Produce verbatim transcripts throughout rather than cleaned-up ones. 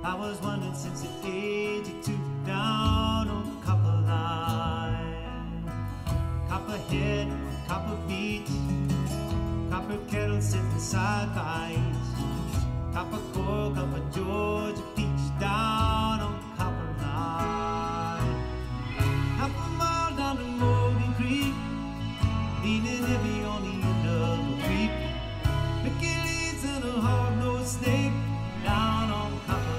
I was wondering since the age of two, down on copper line. Copper head, copper beach, copper kettle sitting side by each. Copper core, copper Georgia peach, down on copper line. Half a mile down to Morgan Creek, leaning heavy on the end of the creek. Mickey leads and a hard-nosed snake, down on copper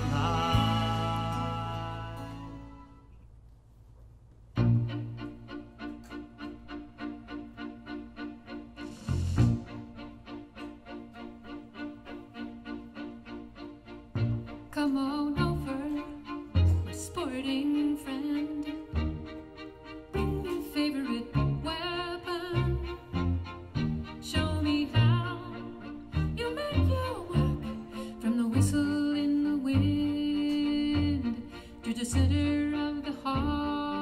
line. Come on over, my sporting friend. Bring your favorite weapon. Show me how you make your work from the whistle in the wind to the center of the heart.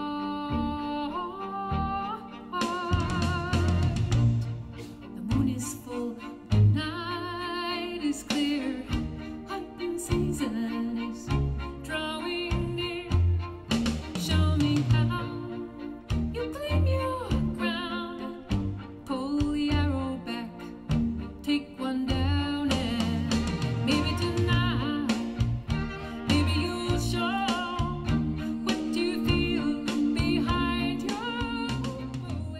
The moon is full, the night is clear. Hunting season is drawing near. Show me how you claim your ground. Pull the arrow back, take one down, and maybe tonight, maybe you'll show what you feel behind your bow.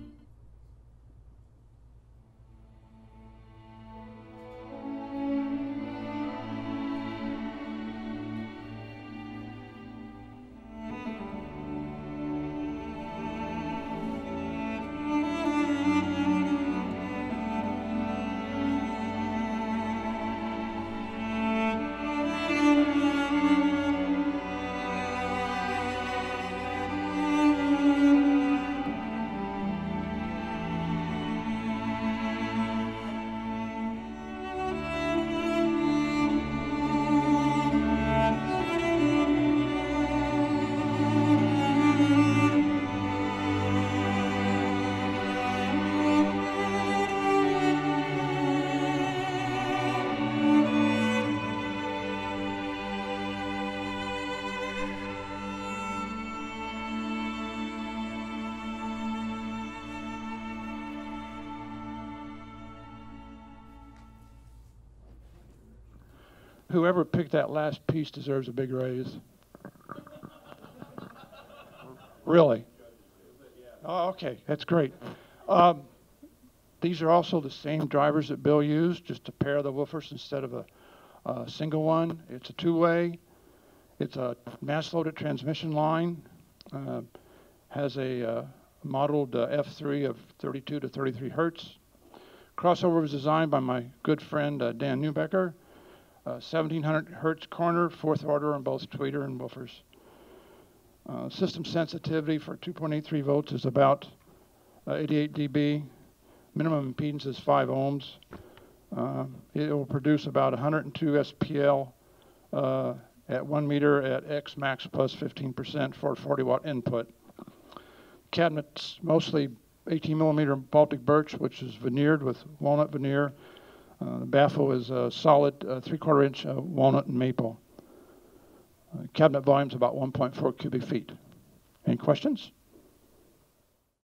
Whoever picked that last piece deserves a big raise. Really? Oh, okay, that's great. Um, these are also the same drivers that Bill used, just a pair of the woofers instead of a, a single one. It's a two-way. It's a mass-loaded transmission line. Uh, has a uh, modeled uh, F three of thirty-two to thirty-three hertz. Crossover was designed by my good friend uh, Dan Newbecker. Uh, seventeen hundred hertz corner, fourth order on both tweeter and woofers. Uh, system sensitivity for two point eight three volts is about uh, eighty-eight D B. Minimum impedance is five ohms. Uh, it will produce about one hundred two S P L uh, at one meter at X max plus fifteen percent for forty watt input. Cabinet's mostly eighteen millimeter Baltic birch, which is veneered with walnut veneer. Uh, the baffle is a solid uh, three-quarter inch uh, walnut and maple. Uh, cabinet volume is about one point four cubic feet. Any questions?